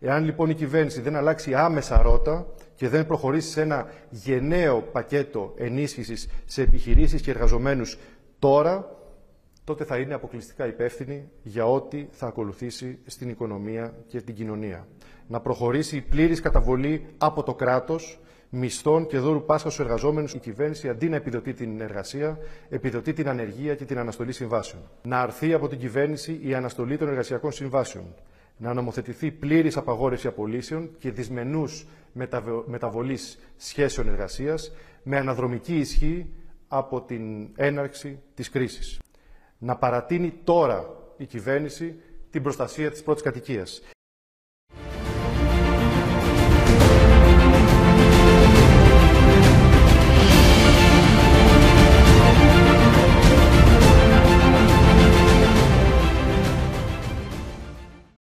Εάν λοιπόν η κυβέρνηση δεν αλλάξει άμεσα ρότα και δεν προχωρήσει σε ένα γενναίο πακέτο ενίσχυσης σε επιχειρήσεις και εργαζομένους τώρα, τότε θα είναι αποκλειστικά υπεύθυνη για ό,τι θα ακολουθήσει στην οικονομία και την κοινωνία. Να προχωρήσει η πλήρης καταβολή από το κράτος μισθών και δώρου Πάσχα στους εργαζόμενους. Η κυβέρνηση, αντί να επιδοτεί την εργασία, επιδοτεί την ανεργία και την αναστολή συμβάσεων. Να αρθεί από την κυβέρνηση η αναστολή των εργασιακών συμβάσεων. Να νομοθετηθεί πλήρης απαγόρευση απολύσεων και δυσμενούς μεταβολής σχέσεων εργασίας με αναδρομική ισχύ από την έναρξη της κρίσης. Να παρατείνει τώρα η κυβέρνηση την προστασία της πρώτης κατοικίας.